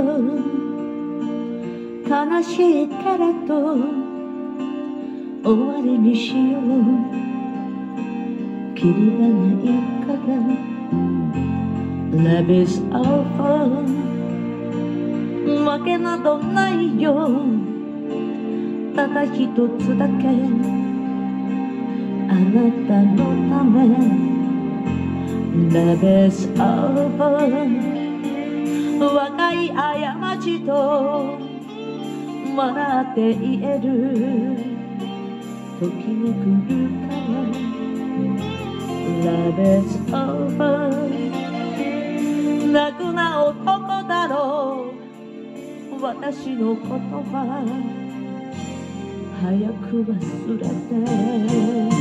悲しいけれど終わりにしよう。キリがないから Love is over。 わけなどないよ。ただ一つだけあなたのため Love is over。 若い過ちと笑って言える時も来るから Love is over。 泣くな男だろう、私の言葉早く忘れて。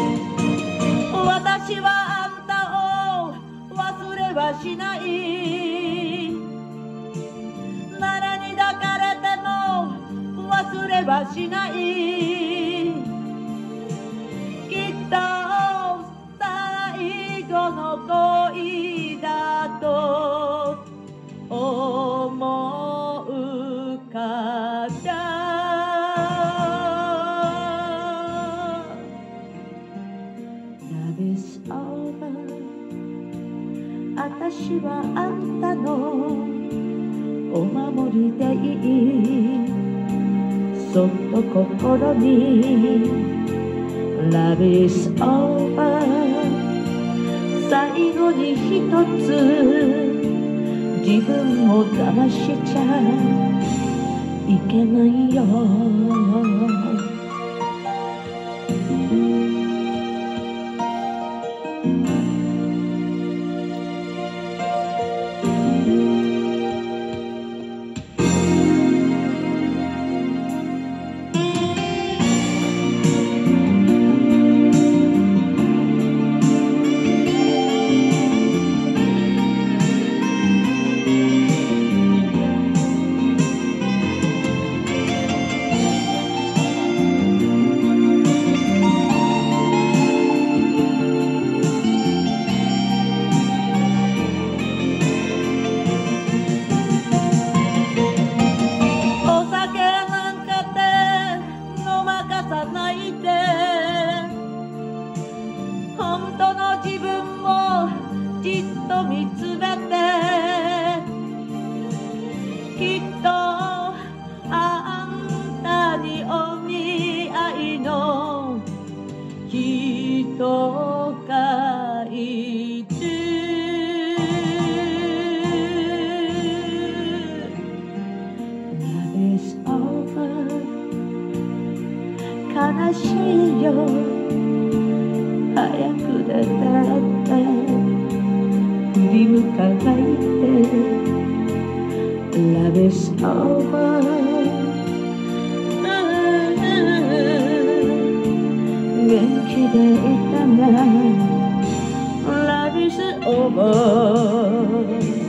私はあんたを忘れはしない。誰に抱かれても忘れはしない。きっと最後の恋だと思うからLove is over。 私はあんたのお守りでいい。そっと心に Love is over。 最後に一つ自分を騙しちゃいけないよ。本当の自分をじっと見つめて、きっとあんたにお似合いの人がいる。Love is over。 悲しいよ、早く出てって振り向かないで Love is over。 元気でいたね Love is over。